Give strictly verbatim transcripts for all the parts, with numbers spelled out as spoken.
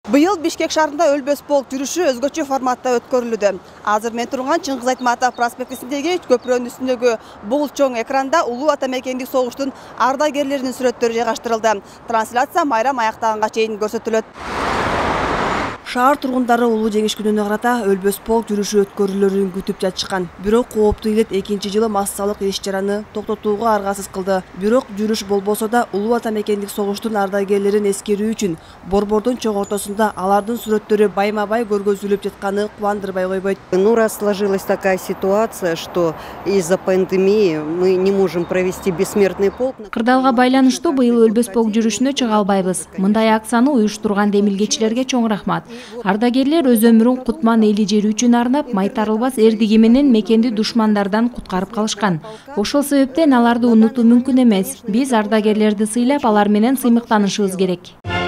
Быйыл Бишкек шаарында Өлбөс полк жүрүшү өзгөчө форматта өткөрүлүүдө. Азыр мен турган Чыңгыз Айтматов проспектисиндеги көпүрөнүн үстүндөгү бул чоң экранда улуу ата мекендик согуштун ардагерлеринин сүрөттөрү жайгаштырылды. Трансляция майрам аяктаганга чейин көрсөтүлөт. Шаар тургундары улуу жеңиш күнүнө карата Өлбөс полк жүрүшү өткөрүлөрүн күтүп жатышкан. Бирок кооптуу илет экинчи жылы массалык иш-чараны токтотууга аргасыз кылды. Бирок жүрүш болбосо да улуу ата мекендик согуштун ардагерлерин эскерүү үчүн борбордун чоң ортосунда алардын сүрөттөрү байма-бай көргөзүлүп жатканы кубандырбай койбойт. Ну, раз сложилась такая ситуация, что из-за пандемии мы не можем провести бессмертный полк. Кырдаалга байланыштуу быйыл Өлбөс полк жүрүшүнө чыга албайбыз. Мындай акцияны уюштурган демилгечилерге чоң рахмат. Ардагерлер өз өмүрүн кутман эли жери үчүн арнап, майтарылбас эрдиги менен мекенди душмандардан куткарып калышкан. Ошол себептен аларды унутуу мүмкүн эмес. Биз ардагерлерди сыйлап, алар менен сыймыктанышыбыз керек.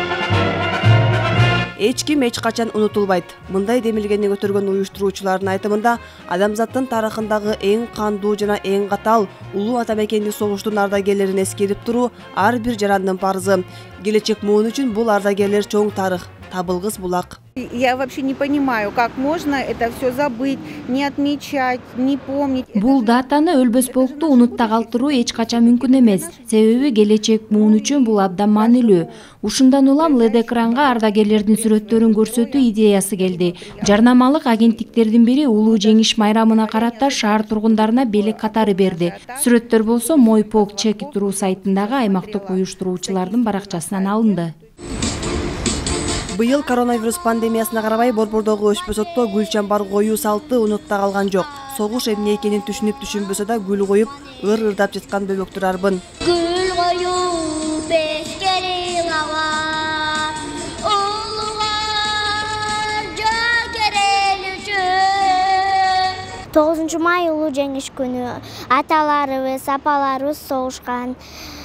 Эч ким эч качан унутулбайт. Мындай демилгени көтөргөн уюштуруучулардын айтымында адамзаттын тарыхындагы эң кандуу жана эң катаал улуу ата мекендик согуштун ардагерлерин эскерип туруу ар бир жарандын парызы. Келечек муун үчүн бул ардагерлер чоң тарых, табылгыс булак. Я вообще не понимаю, как можно это все забыть, не отмечать, не помнить. Бул датаны Өлбөс полкту унутта калтыруу эч качан мүмкүн эмес. Себеби келечек муун үчүн бул абдан маанилүү. Ушундан улам эл и ди экранга ардагерлердин сүрөттөрүн көрсөтүү идеясы келди. Жарнамалык агенттиктердин бири улуу жеңиш майрамына карата шаар тургундарына белек катары берди. Сүрөттөр болсо Мой полк чек-туру сайтындагы аймактык уюштуруучулардын баракчасынан алынды. Быйыл коронавирус пандемиясына карабай борбордогу Өчпөсөттө гүл чамбар коюу салты унутта калган жок. Согуш эмне экенин түшүнүп түшүнбөсө да гүл коюп, ыр-ырдап жаткан бөбөктөр арбын. Гүл коюп бешкериң ага, улуга жогерел үчүн. тогузунчу май улуу жеңиш күнү. Аталарыбыз, апаларыбыз согушкан.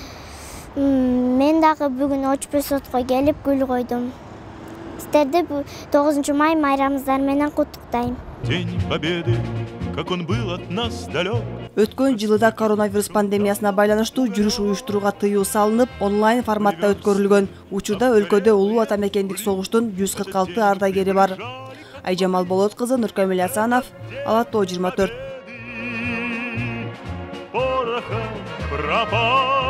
Мен дагы бүгүн Өчпөсөткө келип гүл койдум. Сиздерди тогузунчу май майрамыңыздар менен куттуктайм. День победы, как он был от нас далек. Өткөн жылда коронавирус пандемиясына байланыштуу жүрүш уюштурууга тыюу салынып, онлайн форматта өткөрүлгөн. Учурда өлкөдө улуу ата мекендик согуштун жүз кырк алты ардагери бар. Айжамал Болот кызы, Нуркамил Асанов, Ала Тоо жыйырма төрт.